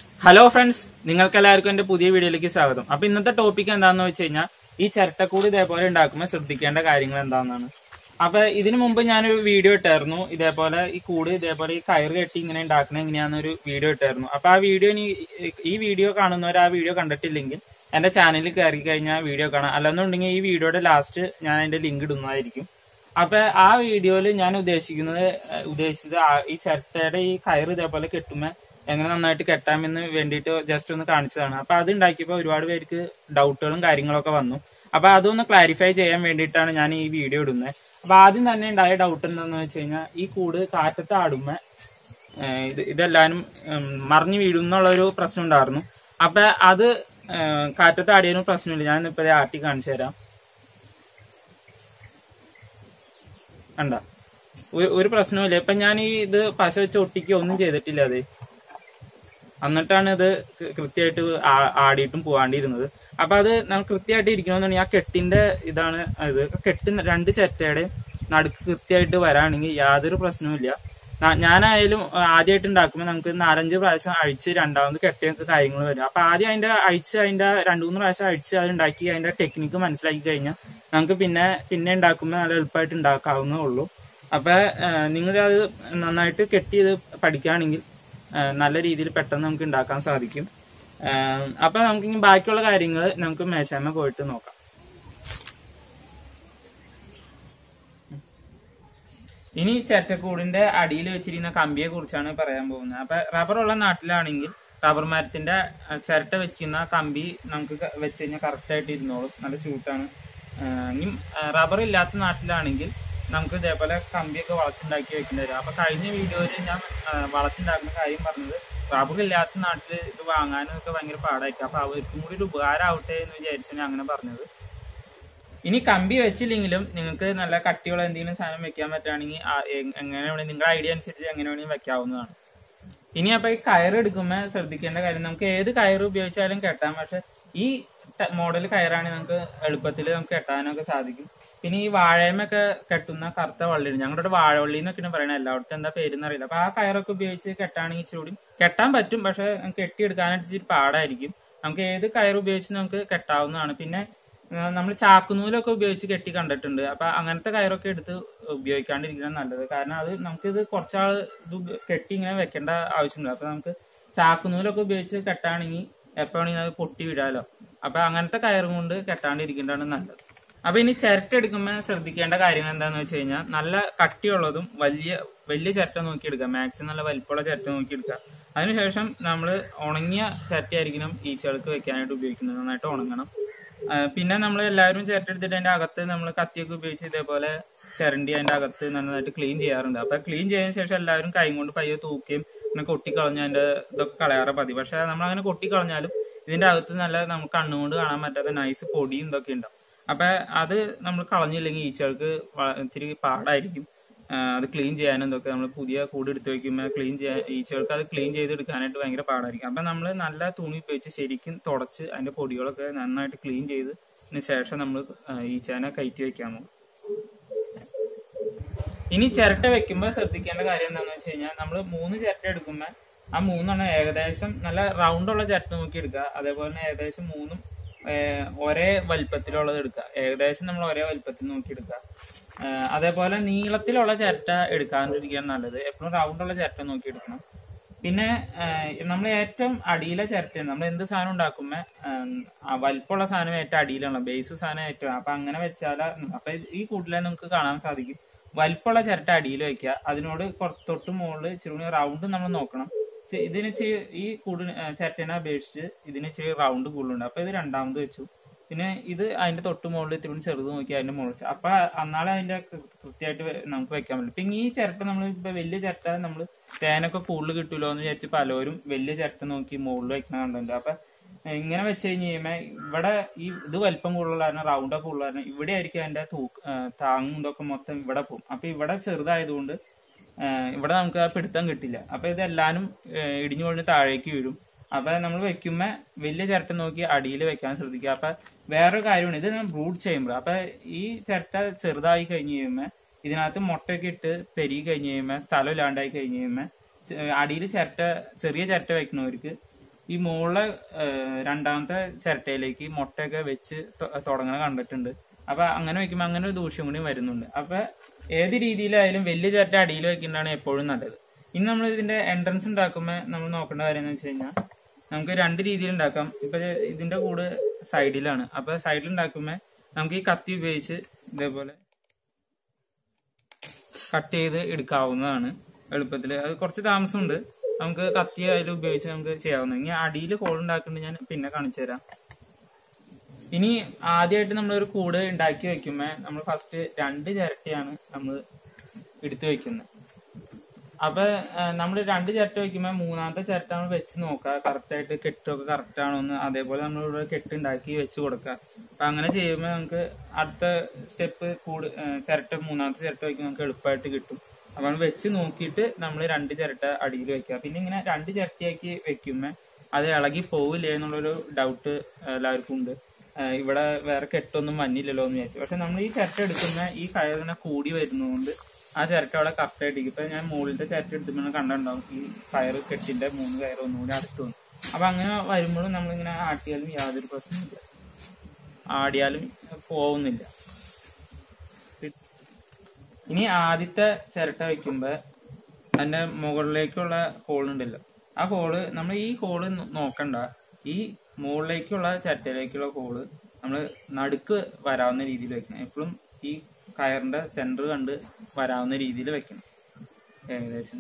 Hello friends, നിങ്ങൾക്ക് എല്ലാവർക്കും എന്റെ പുതിയ വീഡിയോയിലേക്ക് സ്വാഗതം. അപ്പൊ ഇന്നത്തെ ടോപ്പിക് എന്താണെന്ന് വെച്ച് കഴിഞ്ഞാൽ ഈ ചിരട്ടക്കൂട് ഇതേപോലെ ഉണ്ടാക്കുമ്പോൾ ശ്രദ്ധിക്കേണ്ട കാര്യങ്ങൾ എന്താണെന്നാണ്. അപ്പൊ ഇതിനു മുമ്പ് ഞാനൊരു വീഡിയോ ഇട്ടായിരുന്നു, ഇതേപോലെ ഈ കൂട് ഇതേപോലെ ഈ കയറ് കെട്ടി ഇങ്ങനെ ഉണ്ടാക്കുന്ന എങ്ങനെയാണെന്നൊരു വീഡിയോ ഇട്ടായിരുന്നു. അപ്പൊ ആ വീഡിയോ ഈ വീഡിയോ കാണുന്നവർ ആ വീഡിയോ കണ്ടിട്ടില്ലെങ്കിൽ എന്റെ ചാനലിൽ കയറി കഴിഞ്ഞാൽ വീഡിയോ കാണാം. അല്ലെന്നുണ്ടെങ്കിൽ ഈ വീഡിയോയുടെ ലാസ്റ്റ് ഞാൻ അതിന്റെ ലിങ്ക് ഇടുന്നതായിരിക്കും. അപ്പൊ ആ വീഡിയോയിൽ ഞാൻ ഉദ്ദേശിച്ചത് ഈ ചിരട്ടയുടെ ഈ കയറ് ഇതേപോലെ കെട്ടുമ്പോൾ എങ്ങനെ നന്നായിട്ട് കെട്ടാമെന്ന് വേണ്ടിയിട്ട് ജസ്റ്റ് ഒന്ന് കാണിച്ചതാണ്. അപ്പൊ അത് ഉണ്ടാക്കിയപ്പോൾ ഒരുപാട് പേർക്ക് ഡൗട്ടുകളും കാര്യങ്ങളൊക്കെ വന്നു. അപ്പൊ അതൊന്ന് ക്ലാരിഫൈ ചെയ്യാൻ വേണ്ടിയിട്ടാണ് ഞാൻ ഈ വീഡിയോ ഇടുന്നത്. അപ്പൊ ആദ്യം തന്നെ ഉണ്ടായ ഡൗട്ട് എന്താണെന്ന് വെച്ച് കഴിഞ്ഞാൽ ഈ കൂട് കാറ്റത്ത് ആടുമ്പോൾ ഇതെല്ലാരും മറിഞ്ഞു വീഴും എന്നുള്ളൊരു പ്രശ്നം ഉണ്ടായിരുന്നു. അപ്പൊ അത് കാറ്റത്ത് ആടിയതിനും പ്രശ്നമില്ല. ഞാൻ ഇപ്പൊ ആട്ടി കാണിച്ചു തരാം. കണ്ട, ഒരു പ്രശ്നമില്ല. ഇപ്പൊ ഞാൻ ഇത് പശ വെച്ച് ഒട്ടിക്കുക ഒന്നും ചെയ്തിട്ടില്ല. അത് എന്നിട്ടാണ് ഇത് കൃത്യമായിട്ട് ആടിയിട്ടും പോവാണ്ടിരുന്നത്. അപ്പൊ അത് നമുക്ക് കൃത്യമായിട്ട് ഇരിക്കണമെന്നുണ്ടെങ്കിൽ ആ കെട്ടിന്റെ ഇതാണ് ഇത്. രണ്ട് ചിരട്ടയുടെ നടുക്ക് കൃത്യമായിട്ട് വരാണെങ്കിൽ യാതൊരു പ്രശ്നവുമില്ല. ഞാനായാലും ആദ്യമായിട്ട് ഉണ്ടാക്കുമ്പോൾ നമുക്ക് 4-5 പ്രാവശ്യം അഴിച്ച് രണ്ടാമത് കെട്ടിയൊക്കെ കാര്യങ്ങൾ വരും. അപ്പൊ ആദ്യം അതിന്റെ 2-3 പ്രാവശ്യം അഴിച്ച് അത് ഉണ്ടാക്കി അതിന്റെ ടെക്നിക്ക് മനസ്സിലാക്കി കഴിഞ്ഞാൽ നമുക്ക് പിന്നെ ഉണ്ടാക്കുമ്പോൾ നല്ല എളുപ്പമായിട്ട് ഉണ്ടാക്കാവുന്നേ ഉള്ളൂ. അപ്പൊ നിങ്ങൾ അത് നന്നായിട്ട് കെട്ടി ഇത് പഠിക്കുകയാണെങ്കിൽ നല്ല രീതിയിൽ പെട്ടെന്ന് നമുക്ക് ഉണ്ടാക്കാൻ സാധിക്കും. അപ്പൊ നമുക്ക് ഇനി ബാക്കിയുള്ള കാര്യങ്ങൾ നമുക്ക് മേശാമ പോയിട്ട് നോക്കാം. ഇനി ചിരട്ടക്കൂടിന്റെ അടിയിൽ വെച്ചിരിക്കുന്ന കമ്പിയെ കുറിച്ചാണ് പറയാൻ പോകുന്നത്. അപ്പൊ റബ്ബറുള്ള നാട്ടിലാണെങ്കിൽ റബ്ബർ മരത്തിന്റെ ചിരട്ട വെക്കുന്ന കമ്പി നമുക്ക് വെച്ച് കഴിഞ്ഞാൽ കറക്റ്റ് ആയിട്ട് ഇരുന്നോളും, നല്ല ഷൂട്ടാണ്. ഇനി റബ്ബർ ഇല്ലാത്ത നാട്ടിലാണെങ്കിൽ നമുക്ക് ഇതേപോലെ കമ്പിയൊക്കെ വളച്ചുണ്ടാക്കി വെക്കേണ്ടി വരും. അപ്പൊ കഴിഞ്ഞ വീഡിയോയിൽ ഞാൻ വളച്ചുണ്ടാക്കുന്ന കാര്യം പറഞ്ഞത് റബ്ബർ ഇല്ലാത്ത നാട്ടിൽ ഇത് വാങ്ങാനും ഒക്കെ ഭയങ്കര പാടായിരിക്കും. അപ്പൊ അവർക്കും കൂടി ഒരു ഉപകാരം ആവട്ടെ എന്ന് വിചാരിച്ചാണ് അങ്ങനെ പറഞ്ഞത്. ഇനി കമ്പി വെച്ചില്ലെങ്കിലും നിങ്ങൾക്ക് നല്ല കട്ടിയുള്ള എന്തെങ്കിലും സാധനം വെക്കാൻ പറ്റുകയാണെങ്കിൽ എങ്ങനെ വേണമെങ്കിൽ നിങ്ങളുടെ ഐഡിയ അനുസരിച്ച് എങ്ങനെ വേണമെങ്കിൽ വെക്കാവുന്നതാണ്. ഇനി അപ്പൊ ഈ കയറെടുക്കുമ്പോൾ ശ്രദ്ധിക്കേണ്ട കാര്യം, നമുക്ക് ഏത് കയറ് ഉപയോഗിച്ചാലും കെട്ടാം. പക്ഷെ ഈ മോഡൽ കയറാണെങ്കിൽ നമുക്ക് എളുപ്പത്തിൽ നമുക്ക് കെട്ടാനൊക്കെ സാധിക്കും. പിന്നെ ഈ വാഴയമൊക്കെ കെട്ടുന്ന കറുത്ത വള്ളിയുണ്ട്, ഞങ്ങളുടെ വാഴവള്ളി എന്നൊക്കെയാണ് പറയണത്, എല്ലായിടത്തും എന്താ പേരെന്ന് അറിയില്ല. അപ്പൊ ആ കയറൊക്കെ ഉപയോഗിച്ച് കെട്ടാണെങ്കിൽ ഇച്ചിരി കെട്ടാൻ പറ്റും. പക്ഷെ കെട്ടിയെടുക്കാനായിട്ട് ഇച്ചിരി പാടായിരിക്കും. നമുക്ക് ഏത് കയർ ഉപയോഗിച്ച് നമുക്ക് കെട്ടാവുന്നതാണ്. പിന്നെ നമ്മൾ ചാക്കുനൂലൊക്കെ ഉപയോഗിച്ച് കെട്ടി കണ്ടിട്ടുണ്ട്. അപ്പൊ അങ്ങനത്തെ കയറൊക്കെ എടുത്ത് ഉപയോഗിക്കാണ്ടിരിക്കുന്നത് നല്ലത്. കാരണം അത് നമുക്കിത് കുറച്ചാൾ ഇത് കെട്ടി ഇങ്ങനെ വെക്കേണ്ട ആവശ്യമുണ്ട്. അപ്പൊ നമുക്ക് ചാക്കുനൂലൊക്കെ ഉപയോഗിച്ച് കെട്ടാണെങ്കിൽ എപ്പോഴാണെങ്കിൽ അത് പൊട്ടി വിടാലോ. അപ്പൊ അങ്ങനത്തെ കയറും കൊണ്ട് കെട്ടാണ്ടിരിക്കേണ്ടതാണ് നല്ലത്. അപ്പൊ ഇനി ചിരട്ട എടുക്കുമ്പോൾ ശ്രദ്ധിക്കേണ്ട കാര്യങ്ങൾ എന്താന്ന് വെച്ച് കഴിഞ്ഞാൽ നല്ല കട്ടിയുള്ളതും വലിയ ചിരട്ട നോക്കിയെടുക്കുക. മാക്സിമം നല്ല വലിപ്പമുള്ള ചിരട്ട നോക്കിയെടുക്കുക. അതിനുശേഷം നമ്മൾ ഉണങ്ങിയ ചിരട്ടയായിരിക്കണം ഈച്ചകൾക്ക് വെക്കാനായിട്ട് ഉപയോഗിക്കുന്നത്. നന്നായിട്ട് ഉണങ്ങണം. പിന്നെ നമ്മൾ എല്ലാവരും ചിരട്ട എടുത്തിട്ട് അതിന്റെ അകത്ത് നമ്മൾ കത്തിയൊക്കെ ഉപയോഗിച്ച് ഇതേപോലെ ചിരണ്ടി അതിന്റെ അകത്ത് നന്നായിട്ട് ക്ലീൻ ചെയ്യാറുണ്ട്. അപ്പൊ ക്ലീൻ ചെയ്തതിനു ശേഷം എല്ലാവരും കൈ കൊണ്ട് പയ്യെ തൂക്കുകയും പിന്നെ കൊട്ടിക്കളഞ്ഞ് അതിന്റെ ഇതൊക്കെ കളയാറ് പതിവ്. പക്ഷെ നമ്മൾ അങ്ങനെ കൊട്ടിക്കളഞ്ഞാലും ഇതിന്റെ അകത്ത് നല്ല നമുക്ക് കണ്ണുകൊണ്ട് കാണാൻ പറ്റാത്ത നൈസ് പൊടിയും ഇതൊക്കെ ഉണ്ടാവും. അപ്പൊ അത് നമ്മൾ കളഞ്ഞില്ലെങ്കിൽ ഈച്ചകൾക്ക് ഇത്തിരി പാടായിരിക്കും അത് ക്ലീൻ ചെയ്യാനും ഇതൊക്കെ. നമ്മൾ പുതിയ കൂട് എടുത്ത് വെക്കുമ്പോൾ ഈച്ചകൾക്ക് അത് ക്ലീൻ ചെയ്തെടുക്കാനായിട്ട് ഭയങ്കര പാടായിരിക്കും. അപ്പൊ നമ്മൾ നല്ല തുണി ഉപയോഗിച്ച് ശരിക്കും തുടച്ച് അതിന്റെ പൊടികളൊക്കെ നന്നായിട്ട് ക്ലീൻ ചെയ്തതിന് ശേഷം നമ്മൾ ഈച്ചേനെ കയറ്റി വെക്കാമോ. ഇനി ചിരട്ട വെക്കുമ്പോൾ ശ്രദ്ധിക്കേണ്ട കാര്യം എന്താണെന്ന് വെച്ച് കഴിഞ്ഞാൽ നമ്മൾ 3 ചിരട്ട എടുക്കുമ്പോൾ ആ 3 ഏകദേശം നല്ല റൗണ്ടുള്ള ചിരട്ട നോക്കി എടുക്കുക. അതേപോലെ തന്നെ ഏകദേശം 3 ഒരേ വലിപ്പത്തിലുള്ളത് എടുക്കുക. ഏകദേശം നമ്മൾ ഒരേ വലിപ്പത്തിൽ നോക്കി എടുക്കുക. അതേപോലെ നീളത്തിലുള്ള ചിരട്ട എടുക്കാണ്ടിരിക്കാൻ നല്ലത്. എപ്പോഴും റൗണ്ടുള്ള ചിരട്ട നോക്കി എടുക്കണം. പിന്നെ നമ്മൾ ഏറ്റവും അടിയിലെ ചിരട്ടയാണ്. നമ്മൾ എന്ത് സാധനം ഉണ്ടാക്കുമ്പോൾ വലിപ്പമുള്ള സാധനം ഏറ്റവും അടിയിലാണ്, ബേസ് സാധനം ഏറ്റവും. അപ്പൊ അങ്ങനെ വെച്ചാൽ അപ്പൊ ഈ കൂട്ടിലെ നമുക്ക് കാണാൻ സാധിക്കും വലിപ്പമുള്ള ചിരട്ട അടിയിൽ വെക്കുക. അതിനോട് തൊട്ട് മുകളിൽ ഇച്ചിരി റൗണ്ട് നമ്മൾ നോക്കണം. ഇതിന് ഈ ചിരട്ടനെ അപേക്ഷിച്ച് ഇതിന് ഇച്ചിരി റൗണ്ട് കൂടുതലുണ്ട്. അപ്പൊ ഇത് രണ്ടാമത് വെച്ചു. പിന്നെ ഇത് അതിന്റെ തൊട്ട് മുകളിൽ ഇത്തിരി ചെറുത് നോക്കി അതിന്റെ മുകളിൽ അപ്പൊ എന്നാലും അതിന്റെ കൃത്യമായിട്ട് നമുക്ക് വെക്കാൻ പറ്റും. പിന്നെ ഈ ചിരട്ട നമ്മൾ ഇപ്പൊ വലിയ ചിരട്ട നമ്മൾ തേനൊക്കെ കൂടുതൽ കിട്ടൂലോ എന്ന് വിചാരിച്ച് പലരും വലിയ ചിരട്ട നോക്കി മുകളിൽ വെക്കണ കണ്ടുണ്ട്. അപ്പൊ ഇങ്ങനെ വെച്ച് കഴിഞ്ഞ് കഴിയുമ്പോൾ ഇവിടെ ഇത് വലിപ്പം കൂടുതലുള്ള കാരണം റൗണ്ടൊക്കെ ഉള്ള കാരണം ഇവിടെ ആയിരിക്കും അതിന്റെ താങ്ങും ഇതൊക്കെ മൊത്തം ഇവിടെ പോകും. അപ്പൊ ഇവിടെ ചെറുതായതുകൊണ്ട് ഇവിടെ നമുക്ക് ആ പിടുത്തം കിട്ടില്ല. അപ്പൊ ഇതെല്ലാനും ഇടിഞ്ഞു കൊണ്ടിന് താഴേക്ക് വീഴും. അപ്പൊ നമ്മൾ വെക്കുമ്പോ വലിയ ചിരട്ട നോക്കി അടിയിൽ വെക്കാൻ ശ്രദ്ധിക്കുക. അപ്പൊ വേറൊരു കാര്യമാണ്, ഇത് ബ്രൂഡ് ചേമ്പർ. അപ്പൊ ഈ ചിരട്ട ചെറുതായി കഴിഞ്ഞ് കഴിയുമ്പോൾ ഇതിനകത്ത് മുട്ടയൊക്കെ ഇട്ട് പെരുകി കഴിഞ്ഞ് കഴിയുമ്പോൾ സ്ഥലം ഇല്ലാണ്ടായി കഴിഞ്ഞ് കഴിയുമ്പോൾ അടിയിൽ ചെറിയ ചിരട്ട വെക്കുന്നവർക്ക് ഈ മുകളിലെ രണ്ടാമത്തെ ചിരട്ടയിലേക്ക് മുട്ടയൊക്കെ വെച്ച് തുടങ്ങണ കണ്ടിട്ടുണ്ട്. അപ്പൊ അങ്ങനെ വെക്കുമ്പോൾ അങ്ങനെ ഒരു ദൂഷ്യം കൂടി വരുന്നുണ്ട്. അപ്പൊ ഏത് രീതിയിലായാലും വലിയ ചിരട്ട അടിയിൽ വെക്കുന്നതാണ് എപ്പോഴും നല്ലത്. ഇനി നമ്മൾ ഇതിന്റെ എൻട്രൻസ് ഉണ്ടാക്കുമ്പോൾ നമ്മൾ നോക്കേണ്ട കാര്യം എന്ന് വെച്ച് കഴിഞ്ഞാൽ നമുക്ക് രണ്ട് രീതിയിൽ ഉണ്ടാക്കാം. ഇപ്പൊ ഇതിന്റെ കൂട് സൈഡിലാണ്. അപ്പൊ സൈഡിൽ ഉണ്ടാക്കുമ്പോൾ നമുക്ക് ഈ കത്തി ഉപയോഗിച്ച് ഇതേപോലെ കട്ട് ചെയ്ത് എടുക്കാവുന്നതാണ് എളുപ്പത്തിൽ. അത് കുറച്ച് താമസമുണ്ട്. നമുക്ക് കത്തി അതിൽ ഉപയോഗിച്ച് നമുക്ക് ചെയ്യാവുന്നത്. ഇനി അടിയിൽ ഹോൾ ഉണ്ടാക്കുന്നുണ്ട്, ഞാൻ പിന്നെ കാണിച്ചു തരാം. ഇനി ആദ്യമായിട്ട് നമ്മളൊരു കൂട് ഉണ്ടാക്കി വെക്കുമ്പോൾ നമ്മൾ ഫസ്റ്റ് 2 ചിരട്ടയാണ് നമ്മൾ എടുത്തു വെക്കുന്നത്. അപ്പൊ നമ്മൾ 2 ചിരട്ട വെക്കുമ്പോൾ മൂന്നാമത്തെ ചിരട്ട നമ്മൾ വെച്ച് നോക്കുക, കറക്റ്റായിട്ട് കെട്ടൊക്കെ കറക്റ്റ് ആണോ എന്ന്. അതേപോലെ നമ്മളിവിടെ കെട്ടുണ്ടാക്കി വെച്ച് കൊടുക്കുക. അപ്പൊ അങ്ങനെ ചെയ്യുമ്പോൾ നമുക്ക് അടുത്ത സ്റ്റെപ്പ് ചിരട്ട മൂന്നാമത്തെ ചിരട്ട വയ്ക്കുമ്പോൾ നമുക്ക് എളുപ്പമായിട്ട് കിട്ടും. അപ്പൊ വെച്ച് നോക്കിയിട്ട് നമ്മൾ 2 ചിരട്ട അടിയിൽ വെക്കുക. പിന്നെ ഇങ്ങനെ 2 ചിരട്ടയാക്കി വെക്കുമ്പോൾ അത് ഇളകി പോവില്ലേ എന്നുള്ളൊരു ഡൗട്ട് എല്ലാവർക്കും ഉണ്ട്. ഇവിടെ വേറെ കെട്ടൊന്നും വന്നില്ലല്ലോ എന്ന് വിചാരിച്ചു. പക്ഷെ നമ്മൾ ഈ ചിരട്ട എടുക്കുന്ന ഈ കയറിനെ കൂടി വരുന്നതുകൊണ്ട് ആ ചിരട്ട അവിടെ കറക്റ്റായിട്ടിരിക്കും. ഇപ്പൊ ഞാൻ മുകളിലത്തെ ചിരട്ട എടുത്തുമ്പോൾ കണ്ടിട്ടുണ്ടാവും ഈ കയറ് കെട്ടിന്റെ 3 കയറ് ഒന്നുകൂടി അടുത്ത് വന്നു. അപ്പൊ അങ്ങനെ വരുമ്പോഴും നമ്മളിങ്ങനെ ആട്ടിയാലും യാതൊരു പ്രശ്നമില്ല, ആടിയാലും പോകുന്നില്ല. ഇനി ആദ്യത്തെ ചിരട്ട വെക്കുമ്പോ അതിന്റെ മുകളിലേക്കുള്ള ഹോളുണ്ടല്ലോ, ആ ഹോള് നമ്മൾ ഈ ഹോള് നോക്കണ്ട. ഈ മുകളിലേക്കുള്ള ചിരട്ടയിലേക്കുള്ള ഹോള് നമ്മൾ നടുക്ക് വരാവുന്ന രീതിയിൽ വെക്കണം. എപ്പോഴും ഈ കയറിന്റെ സെന്റർ കണ്ട് വരാവുന്ന രീതിയിൽ വെക്കണം ഏകദേശം.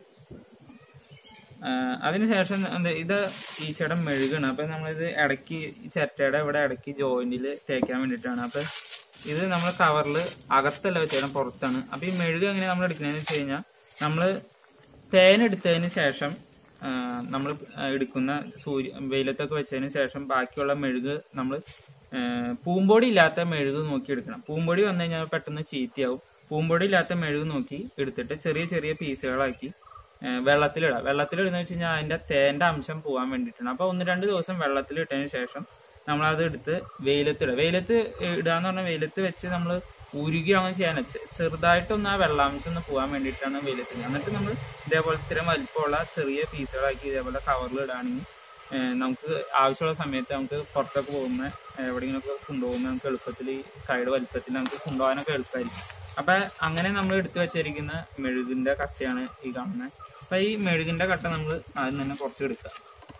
അതിനുശേഷം ഇത് ഈച്ചയുടെ മെഴുകാണ്. അപ്പൊ നമ്മളിത് ഇടയ്ക്ക് ചിരട്ടയുടെ ഇവിടെ ഇടയ്ക്ക് ജോയിന്റിൽ തേക്കാൻ വേണ്ടിയിട്ടാണ്. അപ്പൊ ഇത് നമ്മൾ കവറിൽ അകത്തല്ല വെച്ചേക്കണം, പുറത്താണ്. അപ്പൊ ഈ മെഴുക് എങ്ങനെ നമ്മൾ എടുക്കണതെന്ന് വെച്ച് കഴിഞ്ഞാൽ നമ്മള് തേനെടുത്തതിന് ശേഷം നമ്മൾ എടുക്കുന്ന വെയിലത്തൊക്കെ വെച്ചതിന് ശേഷം ബാക്കിയുള്ള മെഴുക് നമ്മൾ പൂമ്പൊടി ഇല്ലാത്ത മെഴുക് നോക്കി എടുക്കണം. പൂമ്പൊടി വന്നു കഴിഞ്ഞാൽ പെട്ടെന്ന് ചീത്തയാവും. പൂമ്പൊടി ഇല്ലാത്ത മെഴുക് നോക്കി എടുത്തിട്ട് ചെറിയ ചെറിയ പീസുകളാക്കി വെള്ളത്തിലിടാം. വെള്ളത്തിലിടുന്ന വെച്ച് കഴിഞ്ഞാൽ അതിന്റെ തേന്റെ അംശം പോകാൻ വേണ്ടിയിട്ടാണ്. അപ്പൊ 1-2 ദിവസം വെള്ളത്തിലിട്ടതിന് ശേഷം നമ്മളത് എടുത്ത് വെയിലത്തിടുക. വെയിലത്ത് ഇടാന്ന് പറഞ്ഞാൽ വെയിലത്ത് വെച്ച് നമ്മൾ ഉരുകയോ അങ്ങനെ ചെയ്യാൻ ചെറുതായിട്ടൊന്ന് ആ വെള്ളാംശം ഒന്ന് പോകാൻ വേണ്ടിയിട്ടാണ് വെയിലത്തിടുക. എന്നിട്ട് നമ്മൾ ഇതേപോലെ ഇത്രയും വലിപ്പമുള്ള ചെറിയ പീസുകളാക്കി ഇതേപോലെ കവറിൽ ഇടുകയാണെങ്കിൽ നമുക്ക് ആവശ്യമുള്ള സമയത്ത് നമുക്ക് പുറത്തൊക്കെ പോകുന്ന എവിടെയെങ്കിലുമൊക്കെ കൊണ്ടുപോകുമ്പോൾ നമുക്ക് എളുപ്പത്തിൽ ഈ കൈയുടെ വലിപ്പത്തിൽ നമുക്ക് കൊണ്ടുപോകാനൊക്കെ എളുപ്പമായിരിക്കും. അപ്പൊ അങ്ങനെ നമ്മൾ എടുത്തു വെച്ചിരിക്കുന്ന മെഴുകിന്റെ കച്ചയാണ് ഈ കാണുന്നത്. അപ്പൊ ഈ മെഴുകിന്റെ കട്ട നമ്മൾ ആദ്യം തന്നെ കുറച്ച് എടുക്കുക.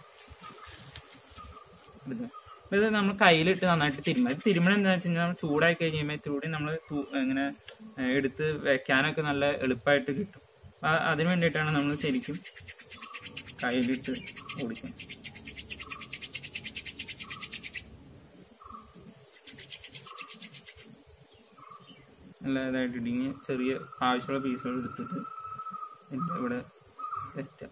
ഇത് നമ്മൾ കയ്യിലിട്ട് നന്നായിട്ട് തിരുമണം എന്താണെന്ന് വെച്ച് കഴിഞ്ഞാൽ നമ്മൾ ചൂടായി കഴിഞ്ഞാൽ ഇത്തിരി നമ്മൾ ഇങ്ങനെ എടുത്ത് വെക്കാനൊക്കെ നല്ല എളുപ്പമായിട്ട് കിട്ടും. അതിന് വേണ്ടിയിട്ടാണ് നമ്മൾ ശരിക്കും കയ്യിലിട്ട് ഓടിക്കുന്നത്. നല്ല ഇതായിട്ട് ഇടിങ്ങി ചെറിയ ആവശ്യമുള്ള പീസുകൾ എടുത്തിട്ട് ഇവിടെ വെറ്റാം.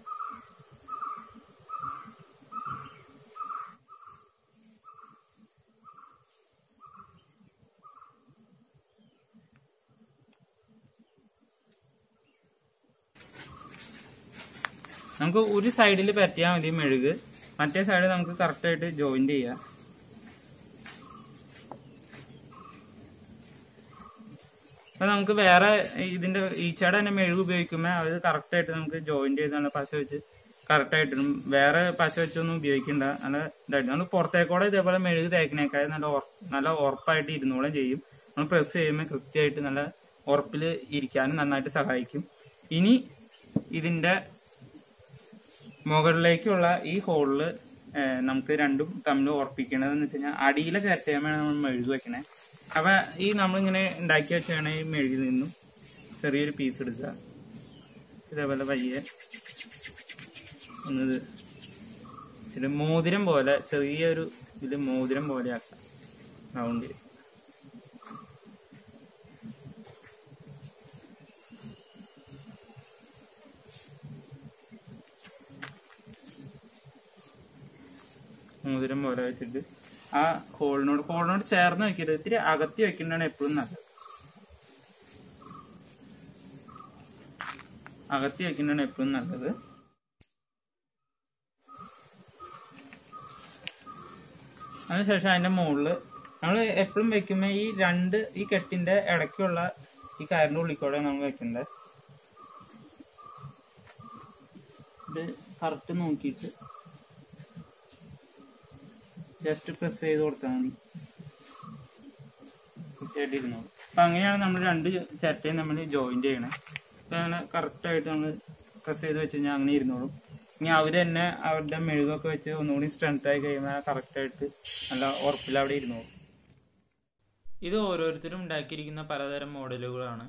നമുക്ക് ഒരു സൈഡിൽ പറ്റിയാൽ മതി മെഴുക്, മറ്റേ സൈഡ് നമുക്ക് കറക്റ്റായിട്ട് ജോയിന്റ് ചെയ്യാം. അപ്പൊ നമുക്ക് വേറെ ഇതിന്റെ ഈച്ചയുടെ തന്നെ മെഴുക് ഉപയോഗിക്കുമ്പോൾ അത് കറക്റ്റായിട്ട് നമുക്ക് ജോയിന്റ് ചെയ്ത് നല്ല പശ വെച്ച് കറക്റ്റായിട്ടിടും. വേറെ പശ വെച്ചൊന്നും ഉപയോഗിക്കണ്ട, നല്ല ഇതായിട്ട് നമ്മൾ പുറത്തേക്കൂടെ ഇതേപോലെ മെഴുക് തേക്കിനേക്കാൾ നല്ല ഉറപ്പായിട്ട് ഇരുന്നോളം ചെയ്യും. നമ്മൾ പ്രസ് ചെയ്യുമ്പോൾ കൃത്യമായിട്ട് നല്ല ഉറപ്പിൽ ഇരിക്കാനും നന്നായിട്ട് സഹായിക്കും. ഇനി ഇതിന്റെ മുകളിലേക്കുള്ള ഈ ഹോളില് നമുക്ക് രണ്ടും തമ്മിൽ ഉറപ്പിക്കണതെന്ന് വെച്ച് കഴിഞ്ഞാൽ അടിയിലെ ചിരട്ടയുമാണ് നമ്മൾ മെഴുക് വെക്കണേ. അപ്പൊ ഈ നമ്മളിങ്ങനെ ഉണ്ടാക്കി വെച്ചാണ് ഈ മെഴുകിൽ നിന്നും ചെറിയൊരു പീസ് എടുക്കുക. ഇതേപോലെ പയ്യെ ഒന്നത് ഇച്ചിരി മോതിരം പോലെ ചെറിയൊരു ഇതിൽ മോതിരം പോലെ ആക്കാം. റൗണ്ട് മോതിരം പോലെ വെച്ചിട്ട് ആ ഹോളിനോട് ചേർന്ന് വെക്കരുത്, ഇത്തിരി അകത്തി വെക്കുന്നതാണ് എപ്പോഴും നല്ലത്. അകത്തി വെക്കുന്നതാണ് എപ്പോഴും നല്ലത്. അതിനുശേഷം അതിന്റെ മുകളില് നമ്മൾ എപ്പോഴും വെക്കുമ്പോ ഈ കെട്ടിന്റെ ഇടയ്ക്കുള്ള ഈ കയറിന്റെ ഉള്ളിക്കൂടെ നമ്മൾ വെക്കണ്ടേ. ഇത് കറക്റ്റ് നോക്കിയിട്ട് ജസ്റ്റ് പ്രസ് ചെയ്ത് കൊടുത്താൽ മതി, കൃത്യമായിട്ടിരുന്നു. അപ്പൊ അങ്ങനെയാണ് നമ്മൾ രണ്ട് ചിരട്ടയും നമ്മൾ ജോയിന്റ് ചെയ്യണേ. അപ്പൊ അങ്ങനെ കറക്റ്റായിട്ട് നമ്മൾ പ്രസ് ചെയ്ത് വെച്ച് കഴിഞ്ഞാൽ അങ്ങനെ ഇരുന്നോളും. ഇനി അവര് തന്നെ അവരുടെ മെഴുകൊക്കെ വെച്ച് ഒന്നുകൂടി സ്ട്രെങ്ത് ആയി കഴിയുമ്പോൾ കറക്റ്റായിട്ട് നല്ല ഉറപ്പിൽ അവിടെ ഇരുന്നോളും. ഇത് ഓരോരുത്തരും ഉണ്ടാക്കിയിരിക്കുന്ന പലതരം മോഡലുകളാണ്.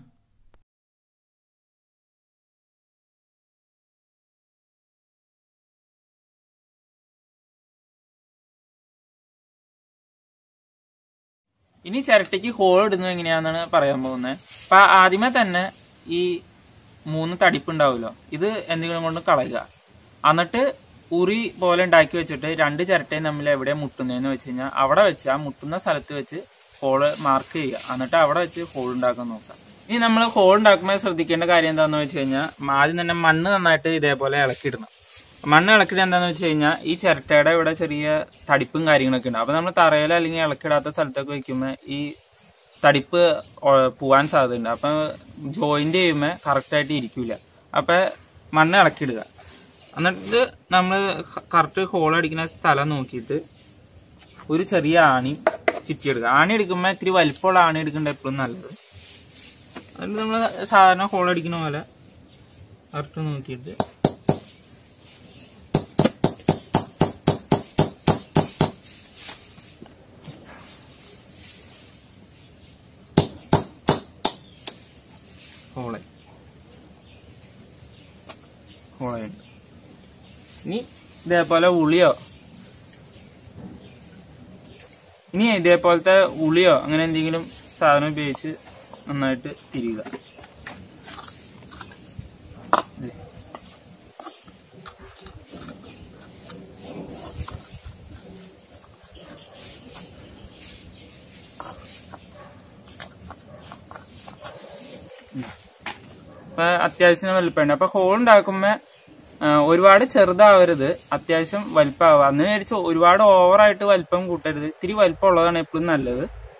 ഇനി ചിരട്ടയ്ക്ക് ഹോൾ ഇടുന്നത് എങ്ങനെയാണെന്നാണ് പറയാൻ പോകുന്നത്. അപ്പൊ ആദ്യമേ തന്നെ ഈ 3 തടിപ്പ് ഉണ്ടാവുമല്ലോ, ഇത് എന്തെങ്കിലും കൊണ്ട് കളയുക. എന്നിട്ട് ഉറി പോലെ ഉണ്ടാക്കി വെച്ചിട്ട് 2 ചിരട്ടയും തമ്മിൽ എവിടെ മുട്ടുന്നതെന്ന് വെച്ച് കഴിഞ്ഞാൽ അവിടെ വെച്ച് ആ മുട്ടുന്ന സ്ഥലത്ത് വെച്ച് ഹോള് മാർക്ക് ചെയ്യുക. എന്നിട്ട് അവിടെ വെച്ച് ഹോൾ ഉണ്ടാക്കാൻ നോക്കാം. ഇനി നമ്മൾ ഹോൾ ഉണ്ടാക്കുമ്പോൾ ശ്രദ്ധിക്കേണ്ട കാര്യം എന്താണെന്ന് വെച്ച് കഴിഞ്ഞാൽ ആദ്യം തന്നെ മണ്ണ് നന്നായിട്ട് ഇതേപോലെ ഇളക്കിയിടണം. മണ്ണ് ഇളക്കിയിട്ട് എന്താണെന്ന് വെച്ച് കഴിഞ്ഞാൽ ഈ ചിരട്ടയുടെ ഇവിടെ ചെറിയ തടിപ്പും കാര്യങ്ങളൊക്കെ ഉണ്ട്. അപ്പൊ നമ്മൾ തറയിൽ അല്ലെങ്കിൽ ഇളക്കിടാത്ത സ്ഥലത്തൊക്കെ വെക്കുമ്പോൾ ഈ തടിപ്പ് പോവാൻ സാധ്യതയുണ്ട്. അപ്പൊ ജോയിന്റ് ചെയ്യുമ്പോൾ കറക്റ്റായിട്ട് ഇരിക്കൂല. അപ്പൊ മണ്ണ് ഇളക്കിയിടുക. എന്നിട്ട് നമ്മൾ കറക്റ്റ് ഹോൾ അടിക്കുന്ന സ്ഥലം നോക്കിയിട്ട് ഒരു ചെറിയ ആണി ചുറ്റിയെടുക്കുക. ആണി എടുക്കുമ്പോൾ ഇത്തിരി വലിപ്പമുള്ള ആണി എടുക്കേണ്ട എപ്പോഴും നല്ലത്. എന്നിട്ട് നമ്മൾ സാധാരണ ഹോൾ അടിക്കുന്ന പോലെ കറക്റ്റ് നോക്കിയിട്ട് ഹോളായിട്ട് ഇനി ഇതേപോലത്തെ ഉളിയോ അങ്ങനെ എന്തെങ്കിലും സാധനം ഉപയോഗിച്ച് നന്നായിട്ട് തിരിയുക. അപ്പൊ അത്യാവശ്യം വലിപ്പമുണ്ട്. അപ്പൊ ഹോൾ ഉണ്ടാക്കുമ്പോ ഒരുപാട് ചെറുതാവരുത്, അത്യാവശ്യം വലിപ്പമാവുക. അന്ന് വിചാരിച്ച് ഒരുപാട് ഓവറായിട്ട് വലിപ്പം കൂട്ടരുത്, ഇത്തിരി വലിപ്പം ഉള്ളതാണ് എപ്പോഴും നല്ലത്.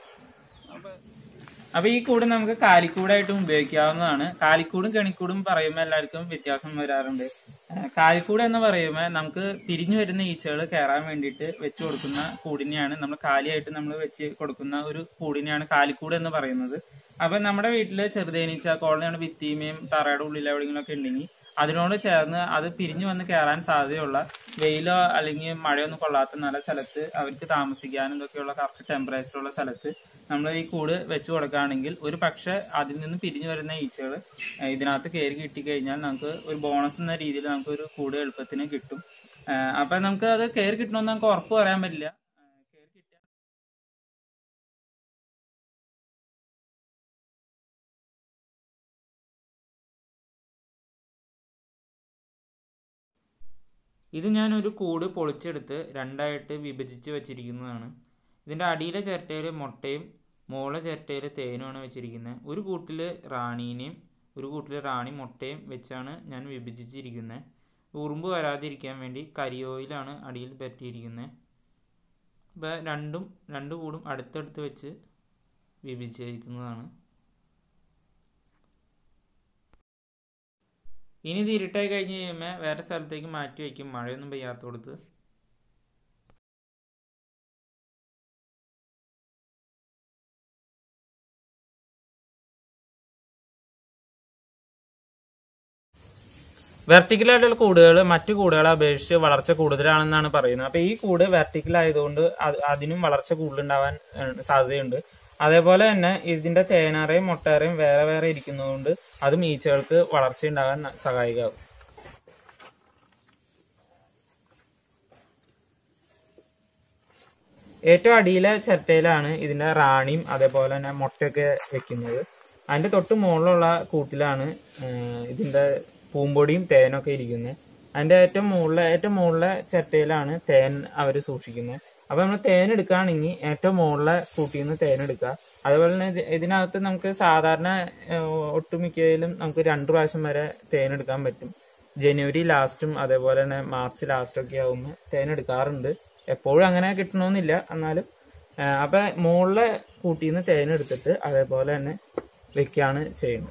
അപ്പൊ ഈ കൂട് നമുക്ക് കാലിക്കൂടായിട്ടും ഉപയോഗിക്കാവുന്നതാണ്. കാലിക്കൂടും കെണിക്കൂടും പറയുമ്പോൾ എല്ലാവർക്കും വ്യത്യാസം വരാറുണ്ട്. കാലിക്കൂട് എന്ന് പറയുമ്പോൾ നമുക്ക് പിരിഞ്ഞു വരുന്ന ഈച്ചകൾ കയറാൻ വേണ്ടിയിട്ട് വെച്ചു കൊടുക്കുന്ന കൂടിനെയാണ് നമ്മൾ കാലിയായിട്ട് നമ്മൾ വെച്ച് കൊടുക്കുന്ന ഒരു കൂടിനെയാണ് കാലിക്കൂട് എന്ന് പറയുന്നത്. അപ്പൊ നമ്മുടെ വീട്ടില് ചെറുതേനീച്ച കോളനിയാണ് ഭിത്തിമേയും തറയുടെ ഉള്ളിൽ എവിടെയെങ്കിലും ഒക്കെ ഉണ്ടെങ്കിൽ അതിനോട് ചേർന്ന് അത് പിരിഞ്ഞു വന്ന് കയറാൻ സാധ്യതയുള്ള വെയിലോ അല്ലെങ്കിൽ മഴയൊന്നും കൊള്ളാത്ത നല്ല സ്ഥലത്ത് അവർക്ക് താമസിക്കാനും ഇതൊക്കെയുള്ള കറക്റ്റ് ടെമ്പറേച്ചറുള്ള സ്ഥലത്ത് നമ്മൾ ഈ കൂട് വെച്ചു കൊടുക്കുകയാണെങ്കിൽ ഒരു പക്ഷെ അതിൽ നിന്ന് പിരിഞ്ഞു വരുന്ന ഈച്ചകൾ ഇതിനകത്ത് കയറി കിട്ടിക്കഴിഞ്ഞാൽ നമുക്ക് ഒരു ബോണസ് എന്ന രീതിയിൽ നമുക്ക് ഒരു കൂട് എളുപ്പത്തിന് കിട്ടും. അപ്പൊ നമുക്ക് അത് കയറി കിട്ടണമെന്ന് നമുക്ക് ഉറപ്പ് പറയാൻ പറ്റില്ല. ഇത് ഞാനൊരു കൂട് പൊളിച്ചെടുത്ത് രണ്ടായിട്ട് വിഭജിച്ച് വെച്ചിരിക്കുന്നതാണ്. ഇതിൻ്റെ അടിയിലെ ചിരട്ടയിൽ മുട്ടയും മുകളിലെ ചിരട്ടയിൽ തേനുമാണ് വെച്ചിരിക്കുന്നത്. ഒരു കൂട്ടിൽ റാണീനെയും ഒരു കൂട്ടിൽ റാണി മുട്ടയും വെച്ചാണ് ഞാൻ വിഭജിച്ചിരിക്കുന്നത്. ഉറുമ്പ് വരാതിരിക്കാൻ വേണ്ടി കരിയോയിലാണ് അടിയിൽ പറ്റിയിരിക്കുന്നത്. അപ്പോൾ രണ്ട് കൂടും അടുത്തടുത്ത് വെച്ച് വിഭജിച്ചിരിക്കുന്നതാണ്. ഇനി ഇത് ഇരുട്ടായി കഴിഞ്ഞ് കഴിയുമ്പോൾ വേറെ സ്ഥലത്തേക്ക് മാറ്റി വയ്ക്കും, മഴയൊന്നും പെയ്യാത്തോടത്ത്. വെർട്ടിക്കലായിട്ടുള്ള കൂടുകൾ മറ്റു കൂടുകളെ അപേക്ഷിച്ച് വളർച്ച കൂടുതലാണെന്നാണ് പറയുന്നത്. അപ്പൊ ഈ കൂട് വെർട്ടിക്കൽ ആയതുകൊണ്ട് അതിനും വളർച്ച കൂടുതലുണ്ടാവാൻ സാധ്യതയുണ്ട്. അതേപോലെ തന്നെ ഇതിന്റെ തേനാറയും മുട്ടേറയും വേറെ വേറെ ഇരിക്കുന്നതുകൊണ്ട് അതും ഈച്ചകൾക്ക് വളർച്ച ഉണ്ടാകാൻ സഹായിക്കാവും. ഏറ്റവും അടിയിലെ ചിരട്ടയിലാണ് ഇതിന്റെ റാണിയും അതേപോലെ തന്നെ മുട്ടയൊക്കെ വെക്കുന്നത്. അതിന്റെ തൊട്ട് മുകളിലുള്ള കൂട്ടിലാണ് ഇതിന്റെ പൂമ്പൊടിയും തേനൊക്കെ ഇരിക്കുന്നത്. അതിന്റെ ഏറ്റവും മുകളിലെ ചിരട്ടയിലാണ് തേൻ അവർ സൂക്ഷിക്കുന്നത്. അപ്പൊ നമ്മൾ തേൻ എടുക്കുകയാണെങ്കിൽ ഏറ്റവും മുകളിലെ കൂട്ടിൽ നിന്ന് തേൻ എടുക്കുക. അതുപോലെ തന്നെ ഇതിനകത്ത് നമുക്ക് സാധാരണ ഒട്ടുമിക്കയിലും നമുക്ക് 2 പ്രാവശ്യം വരെ തേൻ എടുക്കാൻ പറ്റും. ജനുവരി ലാസ്റ്റും അതേപോലെ തന്നെ മാർച്ച് ലാസ്റ്റും ഒക്കെ ആകുമ്പോൾ തേൻ എടുക്കാറുണ്ട്. എപ്പോഴും അങ്ങനെ കിട്ടണമെന്നില്ല, എന്നാലും. അപ്പൊ മുകളിലെ കൂട്ടിൽ നിന്ന് തേൻ എടുത്തിട്ട് അതേപോലെ തന്നെ വെക്കുകയാണ് ചെയ്യുന്നത്.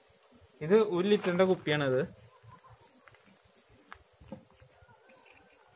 ഇത് 1 ലിറ്ററിന്റെ കുപ്പിയാണിത്.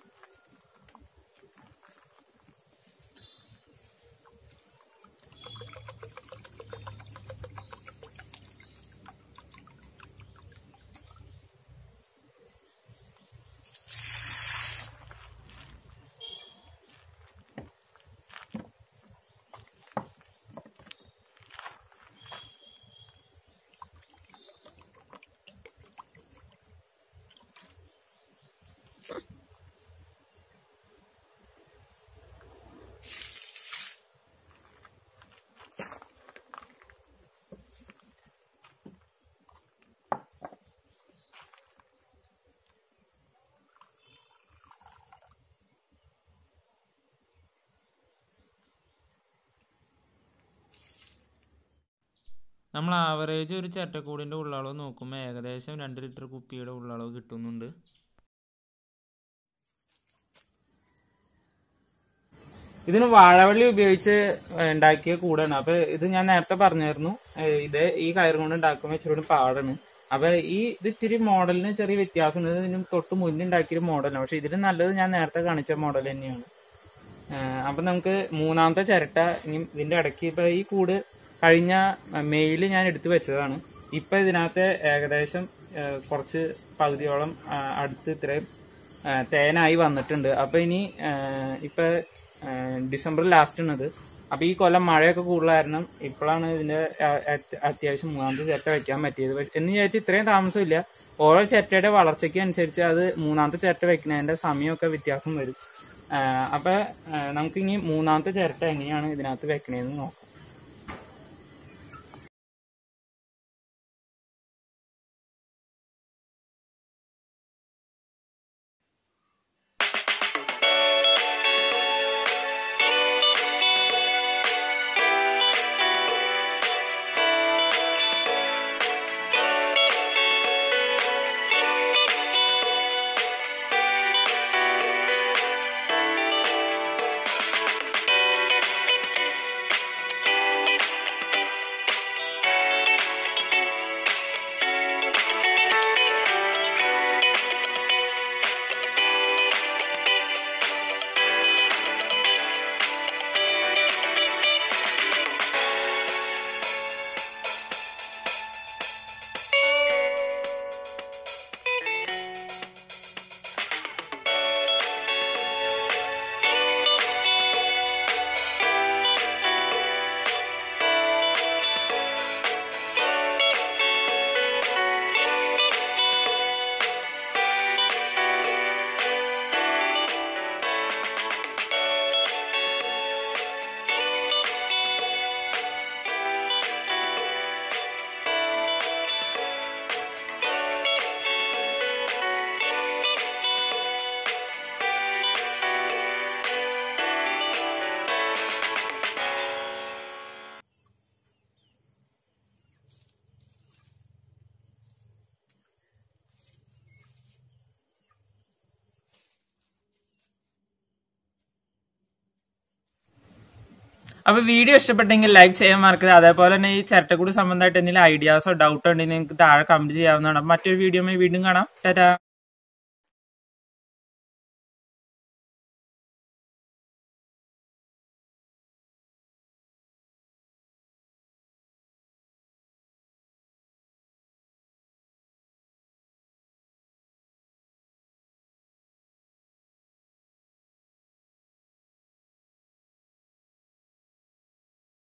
നമ്മൾ ആവറേജ് ഒരു ചിരട്ടക്കൂടിൻ്റെ ഉള്ളളവ് നോക്കുമ്പോൾ ഏകദേശം 2 ലിറ്റർ കുപ്പിയുടെ ഉള്ളളവ് കിട്ടുന്നുണ്ട്. ഇതിന് വാഴവള്ളി ഉപയോഗിച്ച് ഉണ്ടാക്കിയ കൂടാണ്. അപ്പൊ ഇത് ഞാൻ നേരത്തെ പറഞ്ഞായിരുന്നു, ഇത് ഈ കയർ കൊണ്ട് ഉണ്ടാക്കുമ്പോൾ ഇച്ചിരി പാടാണ്. അപ്പൊ ഇത് ഇച്ചിരി മോഡലിന് ചെറിയ വ്യത്യാസമുണ്ട്. ഇതിന് തൊട്ട് മുന്നേ ഉണ്ടാക്കിയൊരു മോഡലാണ്, പക്ഷെ ഇതിന് നല്ലത് ഞാൻ നേരത്തെ കാണിച്ച മോഡൽ തന്നെയാണ്. അപ്പൊ നമുക്ക് മൂന്നാമത്തെ ചിരട്ട ഇനി ഇതിന്റെ ഇടയ്ക്ക് ഇപ്പൊ ഈ കൂട് കഴിഞ്ഞ മെയ്യിൽ ഞാൻ എടുത്തു വെച്ചതാണ്. ഇപ്പൊ ഇതിനകത്ത് ഏകദേശം കുറച്ച് പകുതിയോളം അടുത്ത് ഇത്രയും തേനായി വന്നിട്ടുണ്ട്. അപ്പൊ ഇനി ഇപ്പൊ ഡിസംബർ ലാസ്റ്റ് ആണ് ഇത്. അപ്പൊ ഈ കൊല്ലം മഴയൊക്കെ കൂടുതൽ കാരണം ഇപ്പോഴാണ് ഇതിന്റെ അത്യാവശ്യം മൂന്നാമത്തെ ചിരട്ട വെക്കാൻ പറ്റിയത്. എന്ന് വിചാരിച്ച് ഇത്രയും താമസമില്ല. ഓരോ ചിരട്ടയുടെ വളർച്ചയ്ക്ക് അനുസരിച്ച് അത് മൂന്നാമത്തെ ചിരട്ട വെക്കുന്നതിന്റെ സമയമൊക്കെ വ്യത്യാസം വരും. അപ്പൊ നമുക്കിനി മൂന്നാമത്തെ ചിരട്ട എങ്ങനെയാണ് ഇതിനകത്ത് വെക്കണേന്ന് നോക്കാം. അപ്പൊ വീഡിയോ ഇഷ്ടപ്പെട്ടെങ്കിൽ ലൈക്ക് ചെയ്യാൻ മറക്കരുത്. അതേപോലെ തന്നെ ഈ ചിരട്ടക്കൂടി സംബന്ധമായിട്ട് എന്തെങ്കിലും ഐഡിയാസോ ഡൗട്ടോ ഉണ്ടെങ്കിൽ നിങ്ങൾക്ക് താഴെ കമന്റ് ചെയ്യാവുന്നതാണ്. മറ്റൊരു വീഡിയോ വീണ്ടും കാണാം. ടാറ്റാ.